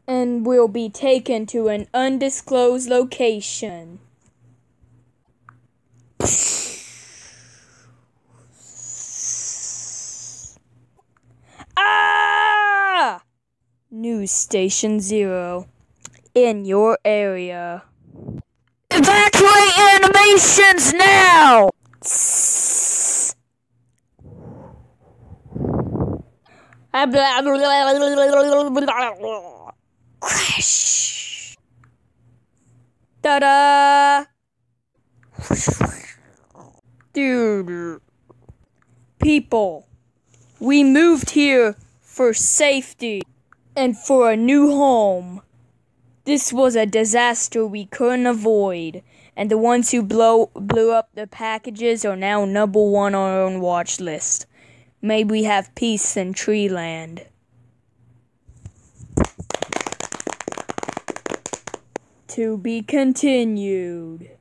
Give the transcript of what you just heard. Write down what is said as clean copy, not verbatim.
and will be taken to an undisclosed location. Ah! News Station 0. In your area. Evacuate animations now! Crash! Ta-da! Dude. People, we moved here for safety and for a new home. This was a disaster we couldn't avoid, and the ones who blew up the packages are now number 1 on our own watch list. May we have peace in Treeland. To be continued.